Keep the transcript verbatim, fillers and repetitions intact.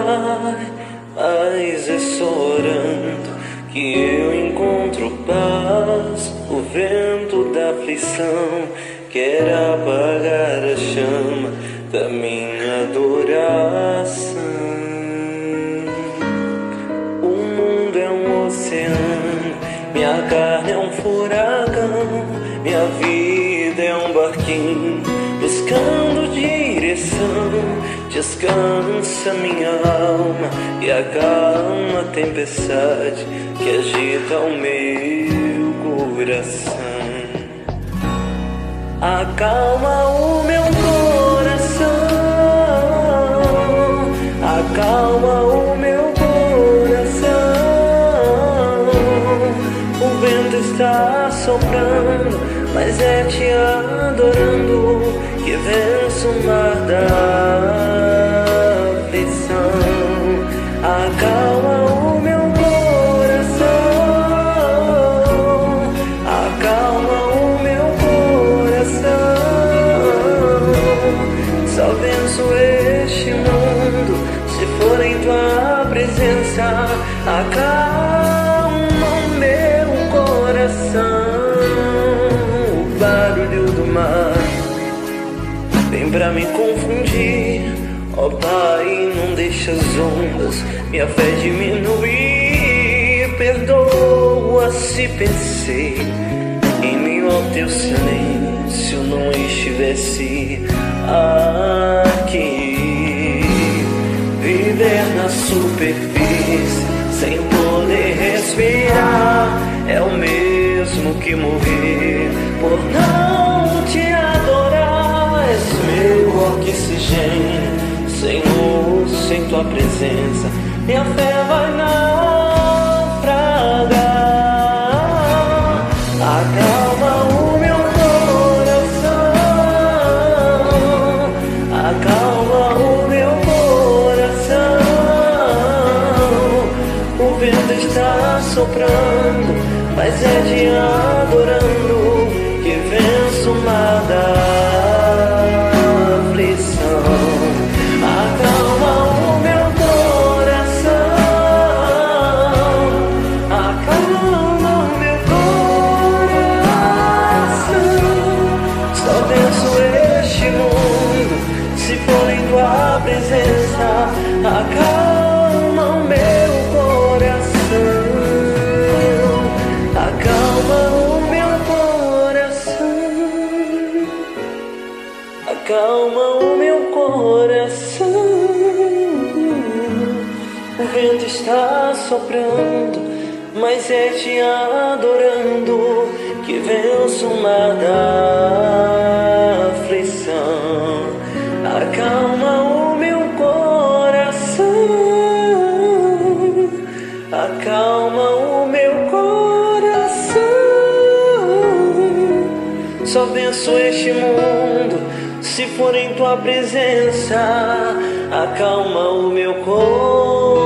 Pai, mas é só orando que eu encontro paz. O vento da aflição quer apagar a chama da minha adoração. O mundo é um oceano, minha carne é um furacão, minha vida é um barquinho buscando direção. Descansa minha alma e acalma a tempestade que agita o meu coração. Acalma o meu coração, acalma o meu coração. O vento está soprando, mas é te adorando que venço o mar da aflição. Acalma o meu coração, acalma o meu coração. Só venço este mundo se for em tua presença. Acalma o meu coração. O barulho do mar vem pra me confundir, ó Pai, não deixa as ondas minha fé diminuir. Perdoa se pensei em meio ao teu silêncio não estivesse aqui. Viver na superfície sem poder respirar é o mesmo que morrer por não te adorar. És meu oxigênio, Senhor, sem tua presença minha fé vai naufragar. Acalma o meu coração, acalma o meu coração. O vento está soprando, mas é de adorando que venço o mar da aflição. Acalma o meu coração, acalma o meu coração. Só venço este mundo se for em tua presença. Acalma o meu coração, acalma o meu coração, acalma o meu coração. O vento está soprando, mas é te adorando que venço o mar da aflição. Acalma o meu coração, acalma o meu coração. Só venço este mundo se for em tua presença. Acalma o meu coração.